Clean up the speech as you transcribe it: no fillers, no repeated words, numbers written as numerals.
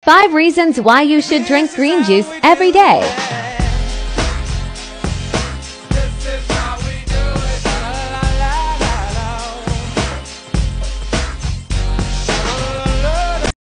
5 reasons why you should drink green juice every day.